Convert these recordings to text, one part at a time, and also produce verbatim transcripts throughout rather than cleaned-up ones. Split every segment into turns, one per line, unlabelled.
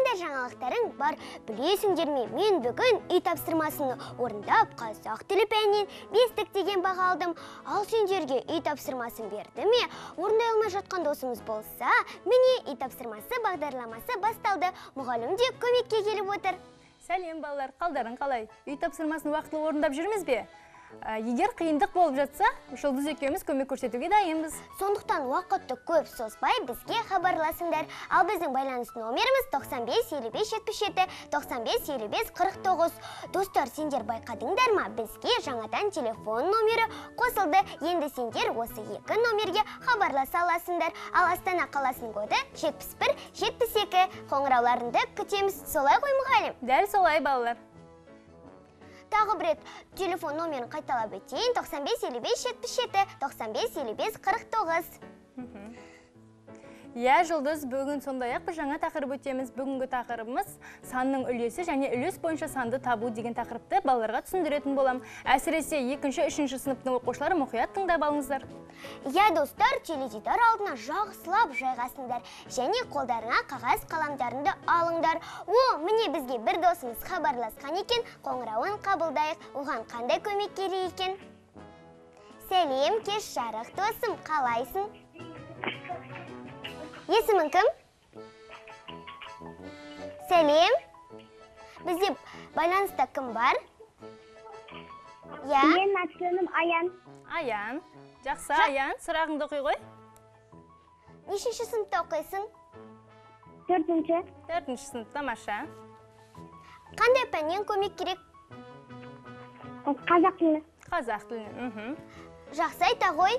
Қандай жаңалықтарың бар білесіңдер ме? Мен бүгін үй тапсырмасын орындап, қазақ тілі пәнінен бестік деген баға алдым. Ал сендерге үй тапсырмасын берді ме? Орындай алмай жатқан досымыз болса, міне үй тапсырмасы бағдарламасы басталды. Мұғалім де көмекке келіп отыр.
Сәлем балалар, қалдарың қалай? Үй тапсырмасын уақытылы орындап жүрміз бе? Егер қиындық болып жатса, Жұлдыз екеуміз көмек көрсетуге дайынбыз.
Сондықтан уақытты көп созбай бізге хабарласыңдар. Ал біздің байланыс номеріміз тоқсан бес елу бес жетпіс жеті тоқсан бес елу бес қырық тоғыз. Достар, сендер байқадыңдар ма? Бізге жаңадан телефон номері қосылды. Енді сендер осы екі номерге хабарласа аласыңдар. Ал Астана қаласының коды жетпіс бір жетпіс екі. Қоңырауларыңды күтеміз. Солай ғой, мұғалім?
Дәл солай, балалар.
Тағы бір рет телефон номерін қайталап өтейін. тоқсан бес елу бес жетпіс жеті тоқсан бес елу бес қырық тоғыз.
Иә, Жұлдыз, бүгін сондай-ақ бір жаңа тақырып өтеміз. Бүгінгі тақырыбымыз санның үлесі және үлес бойынша санды табу деген тақырыпты балаларға түсіндіретін болам. Әсіресе екінші, үшінші сыныптың оқушылары мұқият тыңдап алыңыздар.
Иә, достар, теледидар алдына жақсылап жайғасыңдар және қолдарына қағаз қаламдарыңды алыңдар. О, міне бізге бір досымыз хабарласқан екен, қоңырауын қабылдайық. Оған қандай көмек керек екен? Сәлем, кеш жарық досым, қалайсың? Есімің кім? Сәлем. Бізде байланыста кім бар? Я?
Мен атым Аян.
Аян. Жақсы, Аян. Сұрағыңды оқи ғой.
Нешінші сыныпта оқисың?
Төртінші.
Төртінші сыныпта, тамаша.
Қандай пәннен көмек керек?
Қазақ тілі.
Қазақ тілі.
Жақсы, айта ғой.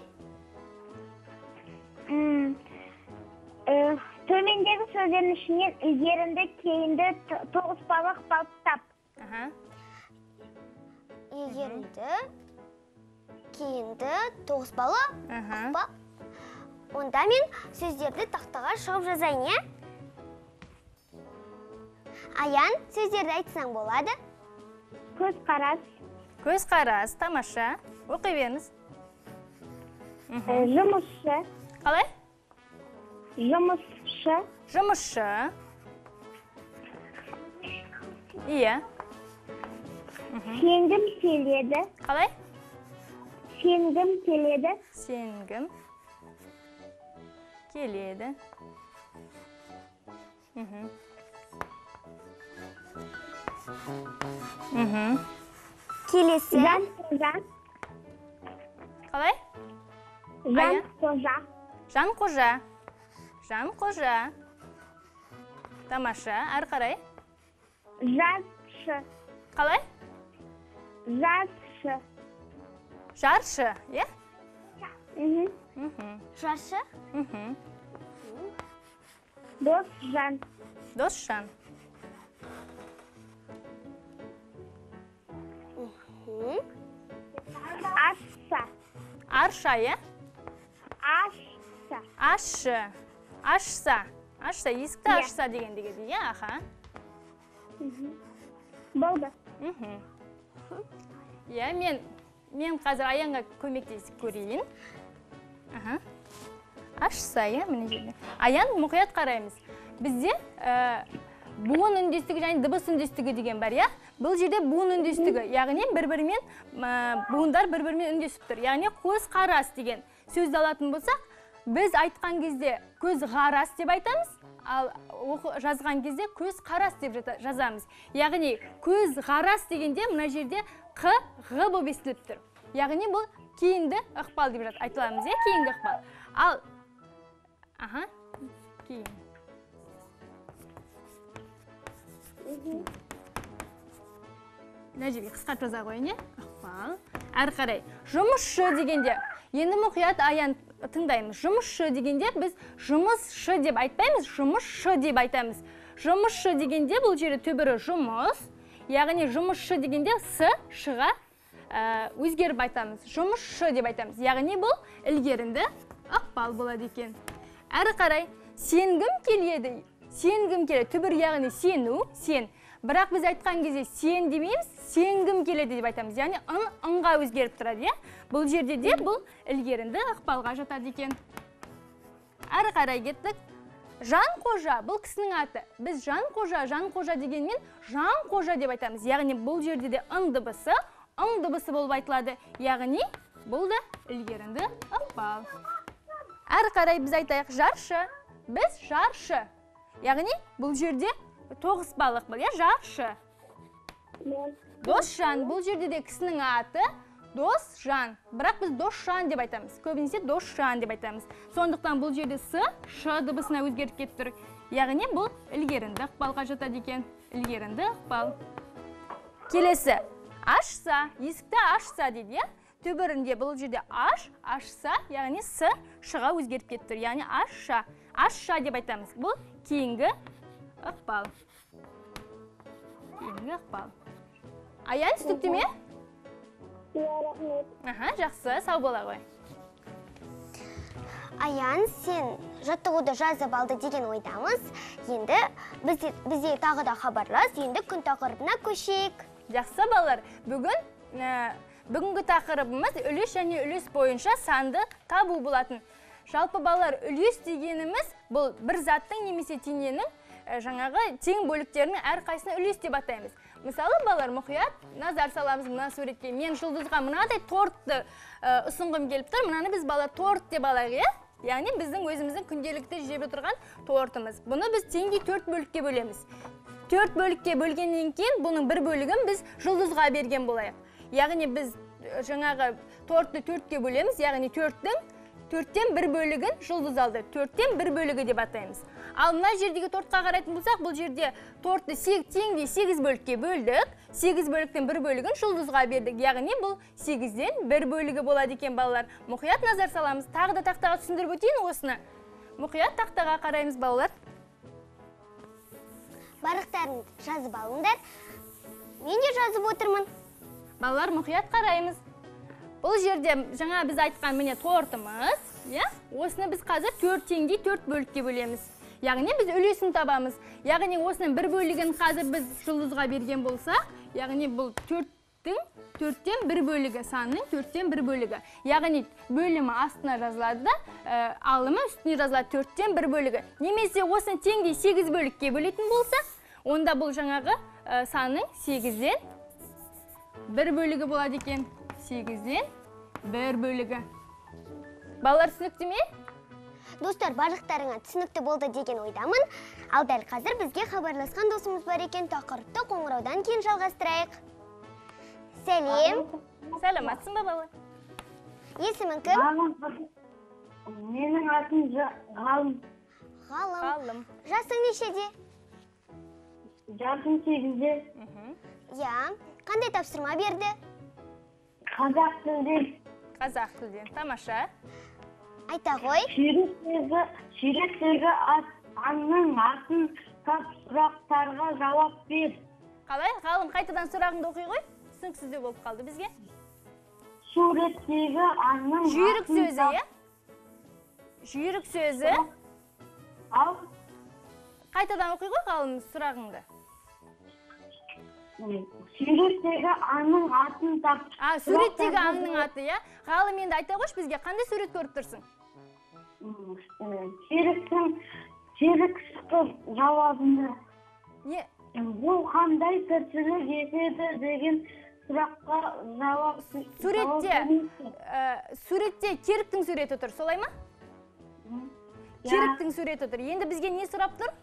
Төмендегі сөздердің ішінен ілгерінді, кейінді, тоғыспалы ықпал тап.
Ілгерінді, кейінді, тоғыспалы ықпал. Онда мен сөздерді тақтаға шығып жазайын, е? Аян, сөздерді айтсаң болады?
Көз қарас.
Көз қарас, тамаша. Оқи беріңіз.
Жұмысшы.
Қалай?
Жұмысшы.
Жұмысшы. Иә.
Сенгім келеді.
Қалай?
Сенгім келеді.
Сенгім келеді.
Келесі.
Жан қожа.
Қалай?
Жан қожа.
Жан қожа. Жан қожа. Тамаша. Әрі қарай?
Жазшы.
Қалай?
Жазшы.
Жаршы, е?
Жаршы?
Досжан.
Досжан.
Ашса.
Арша, е?
Ашса.
Ашшы. Ашса. Ашса, есікті ашса дегенде келді, е, аха?
Болды.
Е, мен мен қазір Аянға көмектесіп көрейін. Ашса, е, міне жерде. Аян, мұқият қараймыз. Бізде буын үндестігі және дыбыс үндестігі деген бар, е? Бұл жерде буын үндестігі, яғни бір-бірімен буындар бір-бірімен үндесіп тұр. Яғни көз қарас деген сөзді алатын болсақ, біз айтқан кезде көз қарас деп айтамыз, ал жазған кезде көз қарас деп жазамыз. Яғни көз қарас дегенде мына жерде қ, ғ болып естіліп тұр. Яғни бұл кейінді ықпал деп айтыламыз, е, кейінгі ықпал. Ал, аха, кейін. Мына жерге қысқартып жаза қойын, е, ықпал. Әрі қарай, жұмысшы дегенде, енді мұқият Аян тыңдаймыз. Жұмысшы дегенде біз жұмысшы деп айтпаймыз, жұмысшы деп айтамыз. Жұмысшы дегенде бұл жерде түбірі жұмыс, яғни жұмысшы дегенде с, шыға өзгеріп айтамыз. Жұмысшы деп айтамыз. Яғни бұл ілгерінді ықпал болады екен. Әрі қарай, сенгім келеді. Сенгім келеді. Түбір яғни сену, сен. Бірақ біз айтқан кезде сен демейміз, сенгім келеді деп айтамыз. Яғни ын, ыңға өзгеріп тұрады, е? Бұл жерде де бұл ілгерінді ықпалға жатады екен. Әрі қарай кеттік. Жанқожа бұл кісінің аты. Біз Жанқожа, Жанқожа дегенмен Жанқожа деп айтамыз. Яғни бұл жерде де ың дыбысы, ың дыбысы болып айтылады. Яғни бұл да ілгерінді ықпал. Әрі қарай біз айтайық жаршы. Біз жаршы. Яғни бұл жерде тоғыспалық бұл, я жаршы. Досжан, бұл жерде де кісінің аты Досжан. Бірақ біз Досжан деп айтамыз. Көбінесе Досжан деп айтамыз. Сондықтан бұл жерде с, ш дыбысына өзгеріп кетіп тұр. Яғни бұл ілгерінді ықпалға жатады екен. Ілгерінді ықпал. Келесі, ашса, есікті ашса дейді. Төбірінде бұл жерде аш, ашса, яғни с, шыға өзгеріп кетіп тұр. Яғни ашша, ашша деп айтамыз. Бұл кейінгі ықпал. Кейінгі ықпал. Аян, түсінікті ме? Аха, жақсы, сау бола ғой.
Аян, сен жаттығуды жазып алды деген ойдамыз. Енді бізде тағы да хабарлас, енді күн тақырыбына көшейік.
Жақсы балалар, бүгін бүгінгі тақырыбымыз үлес және үлес бойынша санды табу болатын. Жалпы балалар, үлес дегеніміз бұл бір заттың немесе теңгенің жаңағы тең бөліктерінің әрқайсыны үлес деп атаймыз. Мысалы, балалар, мұқият назар саламыз мына суретке. Мен жұлдызға мынадай тортты ұсынғым келіп тұр. Мынаны біз балалар торт деп алайық, иә? Яғни біздің өзіміздің күнделікті жеп отырған тортымыз. Бұны біз теңге төрт бөлікке бөлеміз. Төрт бөлікке бөлгеннен кейін бұның бір бөлігін біз жұлдызға берген болайық. Яғни біз жаңағы тортты төртке бөлеміз, яғни төрттің төрттен бір бөлігін жұлдыз алды. Төрттен бір бөлігі деп атаймыз. Ал мына жердегі тортқа қарайтын болсақ, бұл жерде тортты теңде сегіз бөлікке бөлдік. сегіз бөліктен бір бөлігін жұлдызға бердік. Яғни бұл сегізден бір бөлігі болады екен балалар. Мұқият назар саламыз. Тағы да тақтаға түсіндіріп өтейін осыны. Мұқият тақтаға қараймыз балалар.
Барықтарын жазып алыңдар. Мен де жазып отырмын.
Балалар, мұқият қараймыз. Бұл жерде жаңа біз айтқан міне тортымыз, иә? Осыны біз қазір төрт теңге төрт бөлікке бөлеміз. Яғни біз үлесін табамыз. Яғни осының бір бөлігін қазір біз жұлдызға берген болсақ, яғни бұл төрттің төрттен бір бөлігі, санның төрттен бір бөлігі. Яғни бөлімі астына жазылады да, алымы үстіне жазылады төрттен бір бөлігі. Немесе осыны теңде сегіз бөлікке бөлетін болса, онда бұл жаңағы санның сегізден бір бөлігі болады екен. сегізден бір бөлігі. Балалар, түсінікті ме?
Достар, барлықтарыңа түсінікті болды деген ойдамын. Ал дәл қазір бізге хабарласқан досымыз бар екен, тақырыпты қоңыраудан кейін жалғастырайық. Сәлем.
Сәлематсың ба балалар?
Есімің кім?
Менің атым Ғалым.
Ғалым.
Ғалым.
Жасың нешеде?
Жасым сегізде.
Я, қандай тапсырма берді?
Қазақ тілден.
Қазақ тілден. Тамаша.
Айта ғой.
Суреттегі аңның атын тап, сұрақтарға жауап бер.
Қалай? Ғалым, қайтадан сұрағыңды оқи ғой? Түсініксіздеу болып қалды бізге.
Суреттегі аңның
Жүйрік
атын
сөзі,
тап-
иә? Жүйрік сөзі.
Ал
Қайтадан оқи ғой Ғалым сұрағыңды.
суреттегі аңның атын тап.
А, суреттегі аңның аты, иә? Ғалым, енді айта қойшы бізге, қандай сурет көріп тұрсың?
Серіктің серіктің жауабында.
Не?
Бұл қандай тіршілік етеді деген сұраққа жауап.
Суретте, ә, суретте керіктің суреті тұр, солай ма? Керіктің суреті тұр. Енді бізге не сұрап тұр?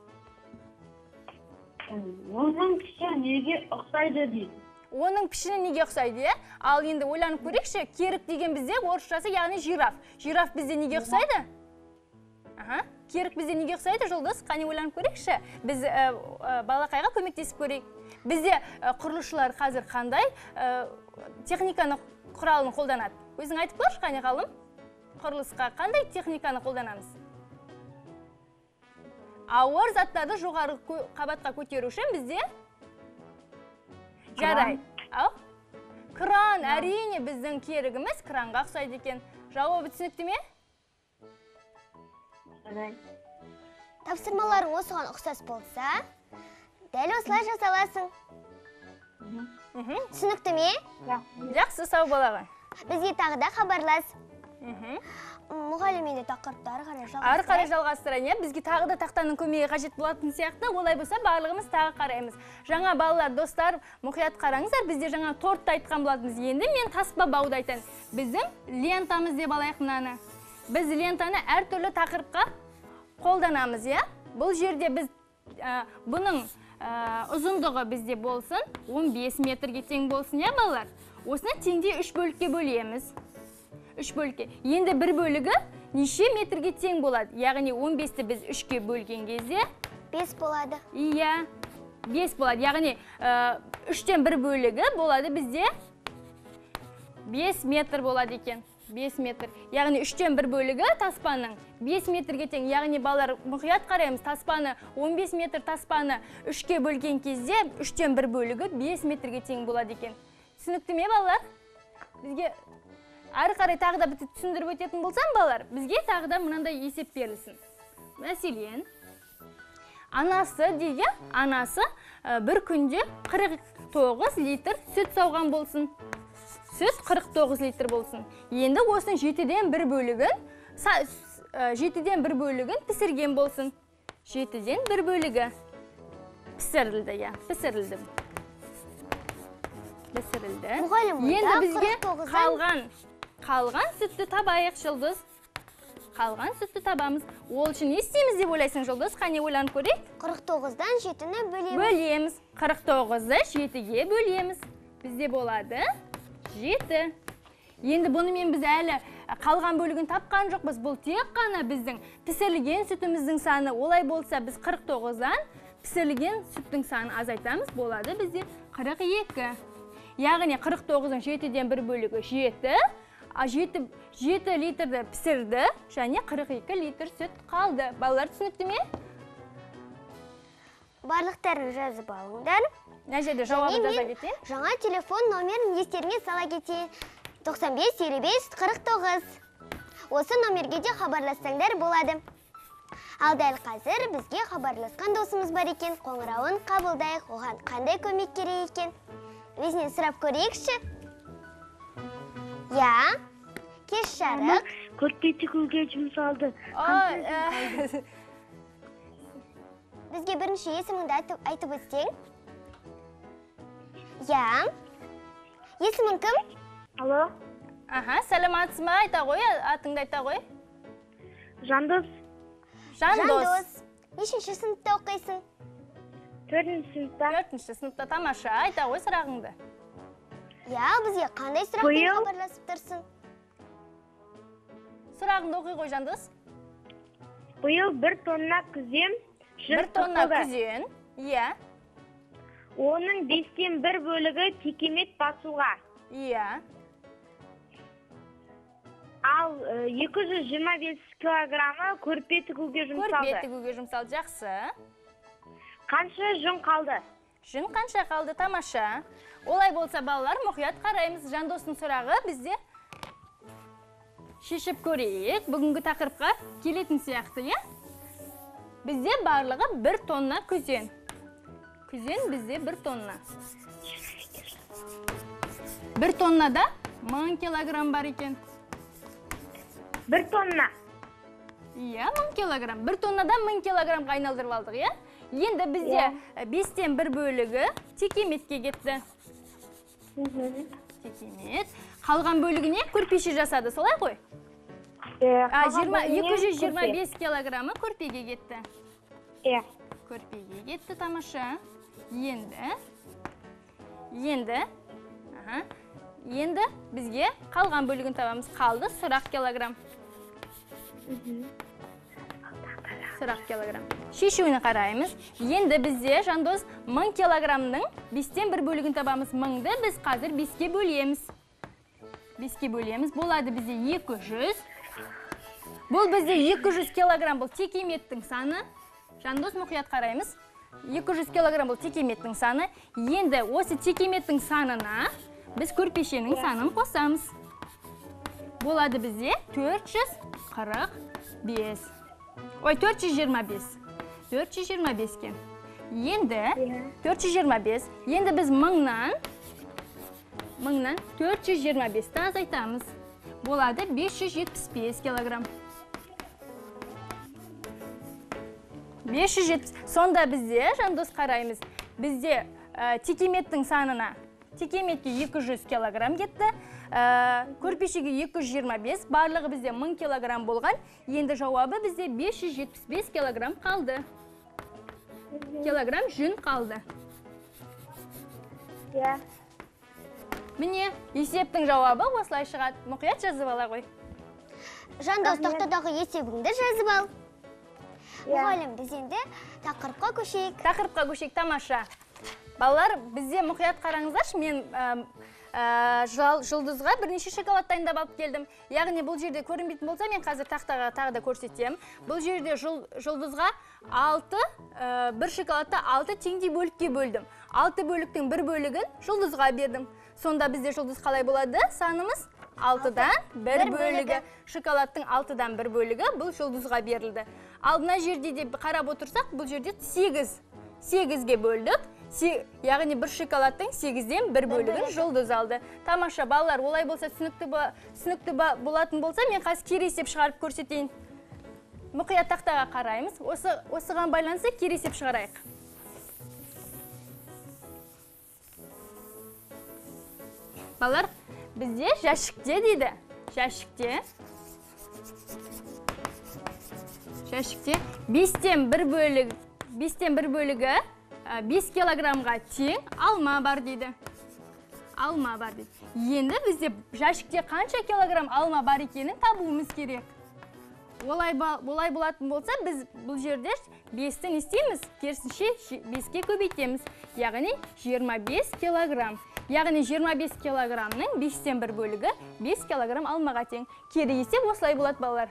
Оның піші неге ұқсайды дейді.
Оның пішіні неге ұқсайды, е? Ал енді ойланып көрейікші, керік деген бізде орысшасы, яғни жираф. Жираф бізде неге ұқсайды? Аха, керік бізде неге ұқсайды, Жұлдыз? Қане ойланып көрейікші. Біз балақайға көмектесіп көрейік. Бізде құрылысшылар қазір қандай техниканы құралын қолданады? Өзің айтып көрші, қане Ғалым? Құрылысқа қандай техниканы қолданамыз? Ауыр заттарды жоғары қабатқа көтеру үшін бізде жарайды. Ау? Кран, әрине біздің керігіміз кранға ұқсайды екен. Жауабы түсінікті ме?
Тапсырмаларың осыған ұқсас болса, дәл осылай жасаласың. Түсінікті ме?
Жақсы, сау бола ғой.
Бізге тағы да хабарлас. мұғалім енді тақырыпты ары қарай жалғастырайық.
Ары қарай жалғастырайын, иә. Бізге тағы да тақтаның көмегі қажет болатын сияқты, олай болса барлығымыз тағы қараймыз. Жаңа балалар, достар, мұқият қараңыздар. Бізде жаңа тортты айтқан болатынбыз. Енді мен таспа бауды айтайын. Біздің лентамыз деп алайық мынаны. Біз лентаны әртүрлі тақырыпқа қолданамыз, иә. Бұл жерде біз бұның ұзындығы бізде болсын, он бес метрге тең болсын, иә, балалар. Осыны теңде үш бөлікке бөлеміз. үш бөлікке. Енді бір бөлігі неше метрге тең болады? Яғни он бесті біз үшке бөлген кезде
бес болады.
Иә, бес болады. Яғни үштен бір бөлігі болады бізде бес метр болады екен. бес метр. Яғни үштен бір бөлігі таспаның бес метрге тең. Яғни балалар мұқият қараймыз. Таспаны он бес метр таспаны үшке бөлген кезде үштен бір бөлігі бес метрге тең болады екен. Түсінікті ме, балалар? Бізге ары қарай тағы да бітіп түсіндіріп өтетін болсам, балалар, бізге тағы да мынандай есеп берілсін. Мәселен, анасы дейді, анасы бір күнде қырық тоғыз литр сүт сауған болсын. Сүт қырық тоғыз литр болсын. Енді осының жетіден бір бөлігін, жетіден бір бөлігін пісірген болсын. жетіден бір бөлігі пісірілді, я, пісірілді. Пісірілді. Енді бізге қалған, қалған сүтті табайық, Жұлдыз. Қалған сүтті табамыз. Ол үшін не істейміз деп ойлайсың, Жұлдыз? Қане ойланып көрейік?
қырық тоғыздан жетіні бөлеміз.
Бөлеміз. қырық тоғызды жетіге бөлеміз. Бізде болады жеті. Енді бұнымен біз әлі қалған бөлігін тапқан жоқпыз. Бұл тек қана біздің пісірілген сүтіміздің саны. Олай болса біз қырық тоғыздан пісірілген сүттің саны азайтамыз. Болады бізде қырық екі. Яғни қырық тоғыздың жетіден бір бөлігі жеті. жеті литрді пісірді, және қырық екі литр сүт қалды. Балалар түсінікті ме?
Барлықтарын жазып алыңдар.
Мына жерде жауабын жаза кетейін.
Жаңа телефон номерін естеріңе сала кетейін. тоқсан бес елу бес қырық тоғыз. Осы номерге де хабарлассаңдар болады. Ал дәл қазір бізге хабарласқан досымыз бар екен. Қоңырауын қабылдайық. Оған қандай көмек керек екен? Өзінен сұрап көрейікші. Я, кеш жарық.
Көрпе тігуге жұмсалды.
Бізге бірінші есіміңді айтып өтсең. Я, есімің кім?
Алло.
Аха, сәлематсыз ма? Айта ғой, атыңды айта ғой.
Жандос.
Жандос.
Нешінші сыныпта оқисың?
Төртінші сыныпта.
Төртінші сыныпта, тамаша. Айта ғой сұрағыңды.
Я, бізге қандай сұрақпен хабарласып тұрсың?
Сұрағыңды оқи ғой, Жандос.
Биыл бір тонна күзем.
Бір тонна күзен. Иә.
Оның бестен бір бөлігі текемет басуға.
Иә.
Ал екі жүз жиырма бес килограммы көрпе тігуге жұмсалды.
Көрпе тігуге жұмсалды, жақсы.
Қанша жүн қалды?
Жүн қанша қалды, тамаша. Олай болса, балалар, мұқият қараймыз. Жандостың сұрағы бізде шешіп көрейік. Бүгінгі тақырыпқа келетін сияқты, е? Бізде барлығы бір тонна күзен. Күзен бізде бір тонна. Бір тоннада мың килограмм бар екен.
Бір тонна.
Иә, мың килограмм. Бір тоннада мың килограммға айналдырып алдық, е? Енді бізде бестен бір бөлігі текеметке кетті. Текемет. Қалған бөлігіне көрпеше жасады, солай ғой? екі жүз жиырма бес килограммы көрпеге кетті. Көрпеге кетті, тамаша. Енді. Енді. Енді бізге қалған бөлігін табамыз. Қалды сұрақ килограмм. Сұрақ килограмм. Шешуіне қараймыз. Енді бізде, Жандос, мың килограммның бестен бір бөлігін табамыз. Мыңды біз қазір беске бөлеміз. Беске бөлеміз. Болады бізде екі жүз. Бұл бізде екі жүз килограмм, бұл текеметтің саны. Жандос, мұқият қараймыз. екі жүз килограмм бұл текеметтің саны. Енді осы текеметтің санына біз көрпешенің санын қосамыз. Болады бізде төрт жүз қырық бес. Ой, төрт жүз жиырма бес. төрт жүз жиырма беске. Енді төрт жүз жиырма бес. Енді біз мыңнан мыңнан төрт жүз жиырма бесті азайтамыз. болады бес жүз жетпіс бес килограмм. бес жүз жетпіс. Сонда бізде, жандос қараймыз, бізде текеметтің санына, текеметке екі жүз килограмм кетті, көрпешеге екі жүз жиырма бес, барлығы бізде мың килограмм болған, енді жауабы бізде бес жүз жетпіс бес килограмм қалды. Килограмм жүн қалды.
Иә.
Міне, есептің жауабы осылай шығады. Мұқият жазып ала ғой.
Жандос, тоқтадағы есебіңді жазып ал. Мұғалім, біз енді тақырыпқа көшейік.
Тақырыпқа көшейік, тамаша. Балалар, бізде мұқият қараңыздаршы, мен жұлдызға бірнеше шоколад дайындап алып келдім. Яғни бұл жерде көрінбейтін болса, мен қазір тақтаға тағы да көрсетем. Бұл жерде жұлдызға алты, бір шоколадты алты теңдей бөлікке бөлдім. алты бөліктің бір бөлігін жұлдызға бердім. Сонда бізде жұлдыз қалай болады? Санымыз алтыдан бір бөлігі. Шоколадтың алтыдан бір бөлігі бұл жұлдызға берілді. Ал мына жерде де қарап отырсақ, бұл жерде сегіз. сегізге бөлдік. Яғни бір шоколадтың сегізден бір бөлігін жұлдыз алды. Тамаша, балалар, олай болса түсінікті болатын болса, мен қазір кері есеп шығарып көрсетейін. Мұқият тақтаға қараймыз. Осыған байланысты кері есеп шығарайық. Балалар, бізде жәшікте дейді. Жәшікте. Жәшікте бестен бір бөлігі, бестен бір бөлігі бес килограммға тең алма бар дейді. Алма бар дейді. Енді бізде жәшікте қанша килограмм алма бар екенін табуымыз керек. Олай болатын болса, біз бұл жерде бестен істейміз, керісінше беске көбейтеміз. Яғни жиырма бес килограмм. Яғни жиырма бес килограммның бестен бір бөлігі бес килограмм алмаға тең. Кері есеп осылай болады, балалар.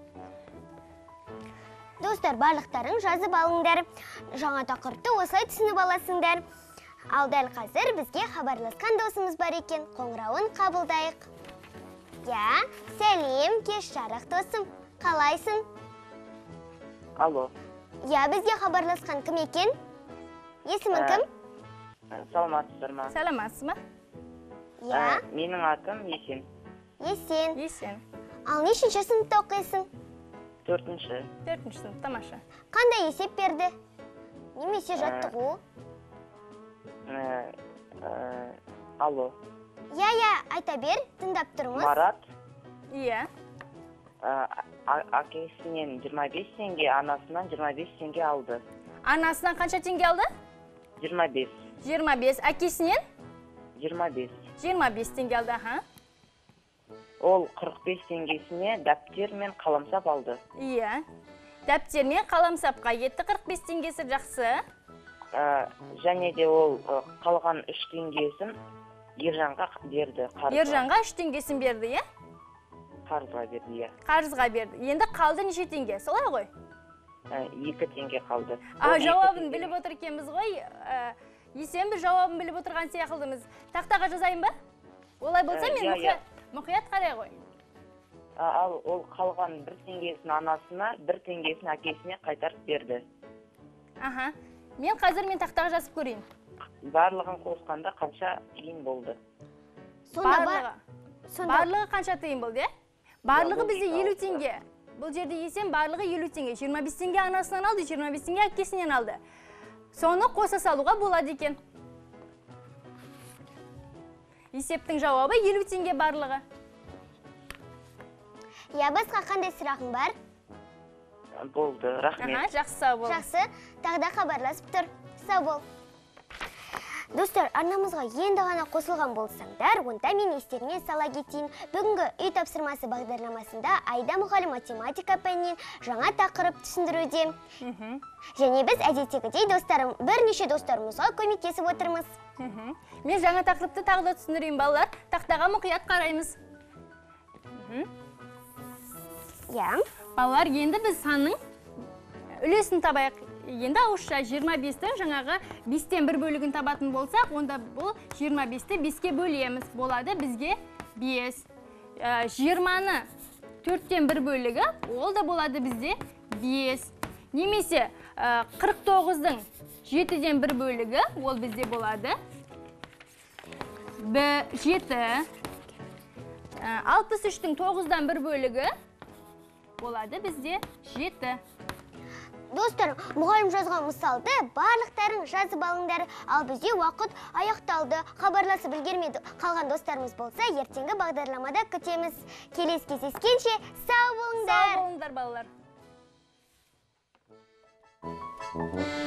Достар, барлықтарың жазып алыңдар. Жаңа тақырыпты осылай түсініп аласыңдар. Ал дәл қазір бізге хабарласқан досымыз бар екен. Қоңырауын қабылдайық. Я, сәлем, кеш жарық досым. Қалайсың?
Алло.
Я, бізге хабарласқан кім екен? Есімің кім?
Саламатсыздар ма?
Саламатсыз ма?
Я.
Менің атым Есен.
Есен.
Есен.
Ал нешінші сыныпта оқисың?
Төртінші.
Төртінші сынып, тамаша.
Қандай есеп берді? Немесе жаттығу?
Алло.
Я, я, айта бер, тыңдап тұрмыз.
Марат.
Иә.
Әкесінен жиырма бес теңге, анасынан жиырма бес теңге алды.
Анасынан қанша теңге алды?
жиырма бес.
жиырма бес. Әкесінен?
жиырма бес.
жиырма бес теңге алды, аха.
Ол қырық бес теңгесіне дәптер мен қаламсап алды.
Иә. Дәптер мен қаламсапқа кетті, қырық бес теңгесі жақсы.
Және де ол қалған үш теңгесін Ержанға берді.
Ержанға үш теңгесін берді, иә?
Қарызға берді, иә.
Қарызға берді. Енді қалды неше теңге, солай ғой?
екі теңге қалды.
Жауабын біліп отыр екенбіз ғой. Есен бір жауабын біліп отырған сияқылдымыз. Тақтаға жазайын ба? Олай болса мен мұқият қарай ғой.
Ал ол қалған бір теңгесін анасына, бір теңгесін әкесіне қайтарып берді.
Аха. Мен қазір мен тақтаға жазып көрейін.
Барлығын қосқанда қанша тиын болды?
Барлығы. Барлығы қанша тиын болды, е? Барлығы бізде елу теңге. Бұл жерде Есен барлығы елу теңге. жиырма бес теңге анасынан алды, жиырма бес теңге әкесінен алды. Соны қоса салуға болады екен. Есептің жауабы елу теңге барлығы.
Я, басқа қандай сұрағың бар?
Болды, рахмет.
Жақсы, сау бол.
Жақсы, тағда хабарласып тұр. Сау бол. Достар, арнамызға енді ғана қосылған болсаңдар, онда мен естеріңе сала кетейін. Бүгінгі үй тапсырмасы бағдарламасында Айда мұғалім математика пәнінен жаңа тақырып түсіндіруде. Және біз әдеттегідей достарым, бірнеше достарымызға көмектесіп отырмыз.
Мен жаңа тақырыпты тағы да түсіндірейін, балалар. Тақтаға мұқият қараймыз.
Я.
Балалар, енді біз санның үлесін табайық. Енді ауызша жиырма бестің жаңағы бестен бір бөлігін табатын болсақ, онда бұл жиырма бесті беске бөлеміз. Болады бізге бес. жиырманы төрттен бір бөлігі, ол да болады бізде бес. Немесе қырық тоғыздың жетіден бір бөлігі, ол бізде болады жеті. алпыс үштің тоғыздан бір бөлігі болады бізде жеті.
Достар, мұғалім жазған мысалды барлықтарын жазып алыңдар. Ал бізде уақыт аяқталды. Хабарласып үлгермеді қалған достарымыз болса, ертеңгі бағдарламада күтеміз. Келесі кездескенше сау болыңдар.
Сау болыңдар балалар.